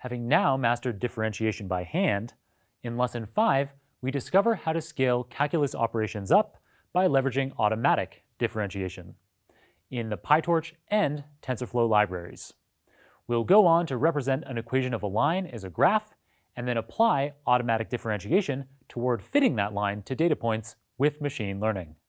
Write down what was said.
Having now mastered differentiation by hand, in Lesson 5, we discover how to scale calculus operations up by leveraging automatic differentiation in the PyTorch and TensorFlow libraries. We'll go on to represent an equation of a line as a graph and then apply automatic differentiation toward fitting that line to data points with machine learning.